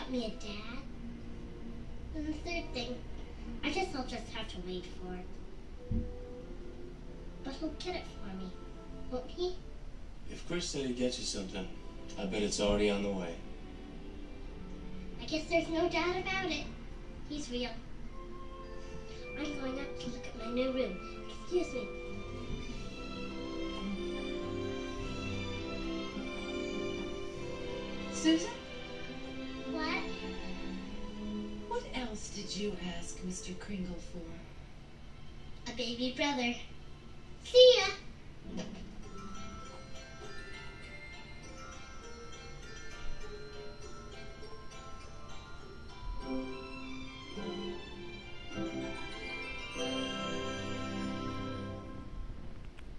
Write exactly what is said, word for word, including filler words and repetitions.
got me a dad. And the third thing, I guess I'll just have to wait for it. But he'll get it for me, won't he? If Kris said he'd get you something, I bet it's already on the way. I guess there's no doubt about it. He's real. I'm going up to look at my new room. Excuse me. Susan? What? What else did you ask Mister Kringle for? A baby brother. See